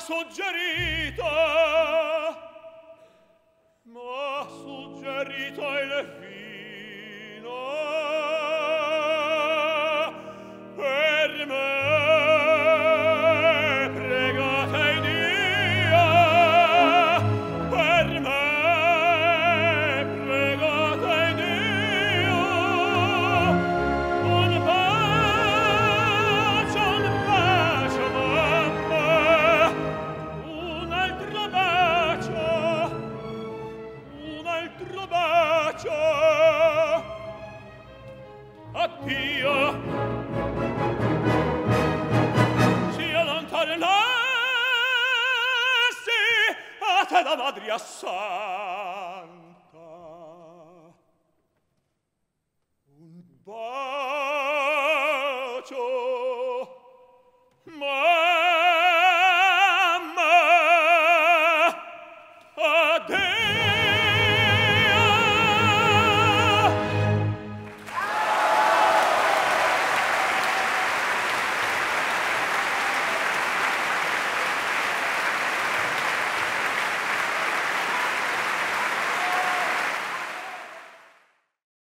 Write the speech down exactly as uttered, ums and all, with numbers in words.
suggerito, m'ha suggerito il vino per me. Pregate Dio per me, pregate Dio. Un bacio, un bacio, mamma, un altro bacio, un altro bacio. Addio. Sia non tornassi a te da madre santa. Un bacio